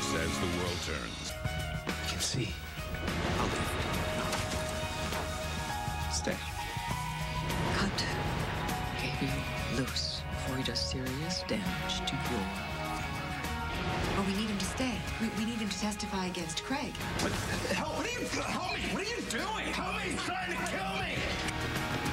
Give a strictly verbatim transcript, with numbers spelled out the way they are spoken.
shifts as the world turns. I can see. I'll leave. Stay. Cut Baby loose before he does serious damage to your... Oh, we need him to stay. We, we need him to testify against Craig. What? Help! What are you... Help me! What are you doing? Help me! He's trying to kill me!